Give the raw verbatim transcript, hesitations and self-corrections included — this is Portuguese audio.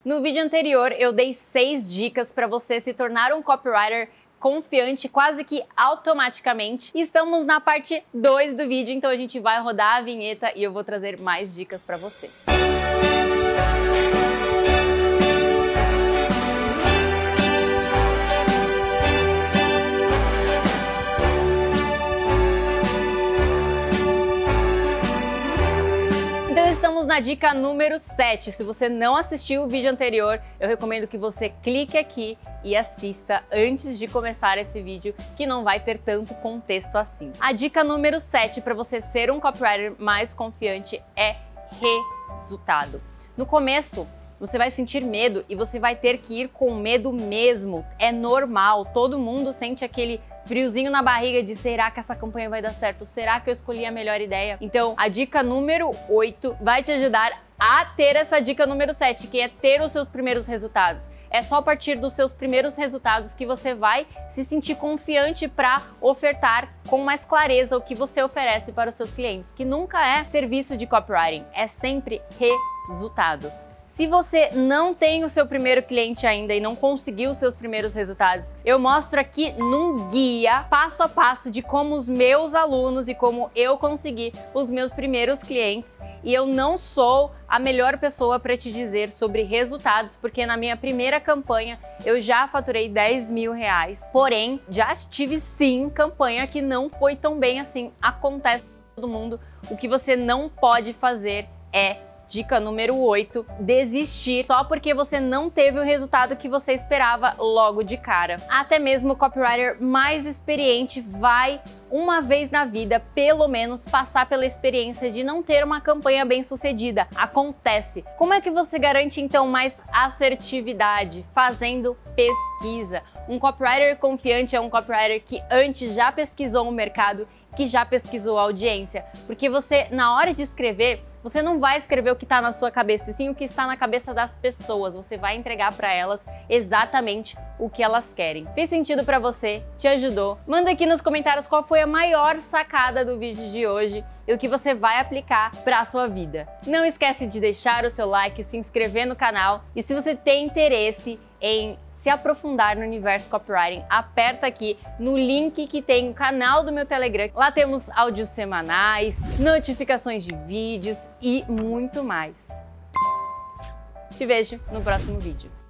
No vídeo anterior, eu dei seis dicas para você se tornar um copywriter confiante quase que automaticamente. Estamos na parte dois do vídeo, então a gente vai rodar a vinheta e eu vou trazer mais dicas para você. Então estamos na dica número sete. Se você não assistiu o vídeo anterior, eu recomendo que você clique aqui e assista antes de começar esse vídeo, que não vai ter tanto contexto assim. A dica número sete para você ser um copywriter mais confiante é resultado. No começo, você vai sentir medo e você vai ter que ir com medo mesmo. É normal, todo mundo sente aquele friozinho na barriga de será que essa campanha vai dar certo? Será que eu escolhi a melhor ideia? Então, a dica número oito vai te ajudar a ter essa dica número sete, que é ter os seus primeiros resultados. É só a partir dos seus primeiros resultados que você vai se sentir confiante para ofertar com mais clareza o que você oferece para os seus clientes, que nunca é serviço de copywriting, é sempre resultados. Se você não tem o seu primeiro cliente ainda e não conseguiu os seus primeiros resultados, eu mostro aqui num guia passo a passo de como os meus alunos e como eu consegui os meus primeiros clientes. E eu não sou a melhor pessoa para te dizer sobre resultados, porque na minha primeira campanha eu já faturei dez mil reais. Porém, já tive sim campanha que não foi tão bem assim. Acontece com todo mundo. O que você não pode fazer é... Dica número oito, desistir só porque você não teve o resultado que você esperava logo de cara. Até mesmo o copywriter mais experiente vai, uma vez na vida, pelo menos, passar pela experiência de não ter uma campanha bem sucedida. Acontece. Como é que você garante, então, mais assertividade? Fazendo pesquisa. Um copywriter confiante é um copywriter que antes já pesquisou o mercado, que já pesquisou a audiência. Porque você, na hora de escrever, você não vai escrever o que está na sua cabeça, e sim o que está na cabeça das pessoas. Você vai entregar para elas exatamente o que elas querem. Fez sentido para você? Te ajudou? Manda aqui nos comentários qual foi a maior sacada do vídeo de hoje e o que você vai aplicar para a sua vida. Não esquece de deixar o seu like, se inscrever no canal, e se você tem interesse em se aprofundar no universo copywriting, aperta aqui no link que tem o canal do meu Telegram. Lá temos áudios semanais, notificações de vídeos e muito mais. Te vejo no próximo vídeo.